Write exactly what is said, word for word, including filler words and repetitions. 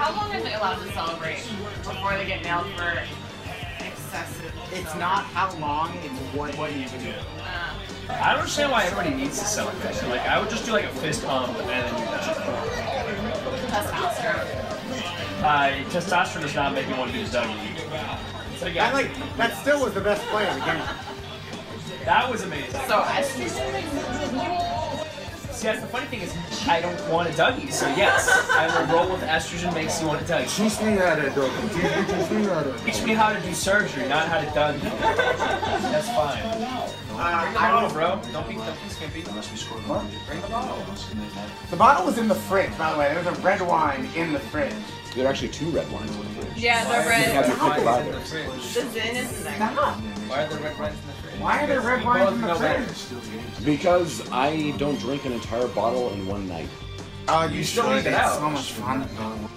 how long are they allowed to celebrate before they get nailed for excessive? It's not how long, it's what, What you can do. Uh, I don't understand why everybody needs to celebrate. So, like, I would just do like a fist pump and then do that. testosterone. Uh, testosterone does not make you want to do Dougie. So, yeah, I like, that still was the best play of the game. that was amazing. So estrogen. See, that's the funny thing is, I don't want a Dougie, so yes, I will roll with estrogen makes you want a Dougie. Teach me how to do it. Teach me how to Teach me how to do surgery, not how to Dougie. That's fine. Uh, Bring the bottle, bro. Don't be, don't be skimpy. What? Bring the bottle. The bottle was in the fridge, by the way. There was a red wine in the fridge. There are actually two red wines in the fridge. Yeah, they're You red. have your pick of either. The Zin is in there. Stop! Why are there red wines in the fridge? Why are there red wines in the fridge? Because I don't drink an entire bottle in one night. Oh, you still should. leave it It's out. so much fun.